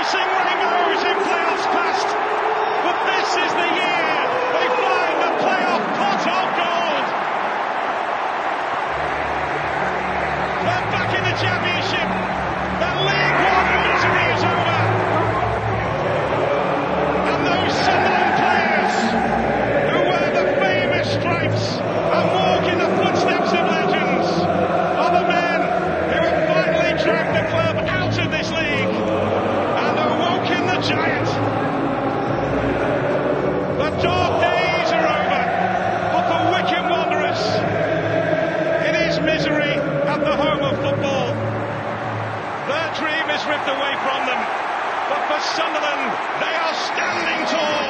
chasing rainbows in playoffs past, but this is the year they find the playoff pot of gold. They're back in the Championship. The League One misery is over. And those Sunderland players who wear the famous stripes and walk in the footsteps of legends are the men who have finally dragged the club out of this league and awoken the giant. The dark days are over, but for Wycombe Wanderers, it is misery at the home of football. Their dream is ripped away from them, but for Sunderland, they are standing tall.